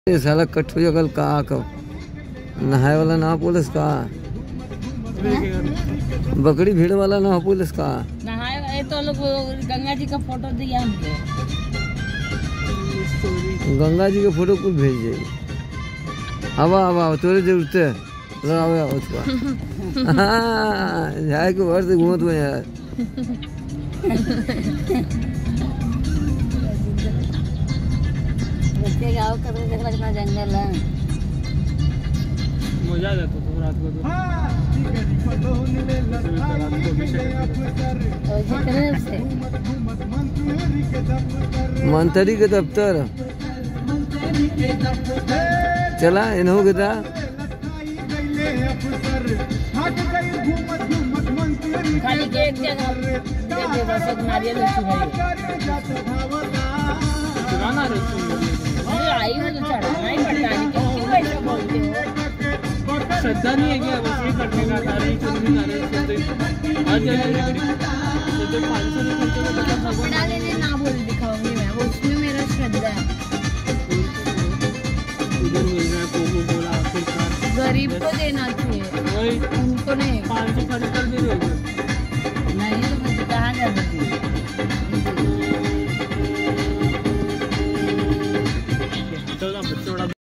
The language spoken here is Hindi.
ये साला कट्ठू जगल का नहाए वाला ना पुलिस का, बकरी भीड़ वाला ना पुलिस का नहाए तो लोग गंगा जी का फोटो दिया हमको, गंगा जी का फोटो कुछ भेज दे। हवा हवा तोरे जरूरत है उसका जाए के भर से घूमत में यार। गाँव का तो देखला कितना जंगल है, मजा आ जाता तो रात को तो मंत्री के दफ्तर चला इन्हों के था खाली के एक जगह बस नारियल चुराना आई हो तो चढ़ाना ही पड़ता है, क्यों ऐसा बोलते हो? श्रद्धा नहीं है क्या बस ये करने का नारियल चुनरी नारियल चुनरी हर जगह तो 500 नहीं खर्चे तो कपड़ा लेने ना बोल दिखाऊंगी मैं, वो उसमें मेरा श्रद्धा है। उधर मिल रहा है कोको कोला फिर गरीब को देना चाहिए, वही उनको नहीं। 500 खरीद कर दे रहे हो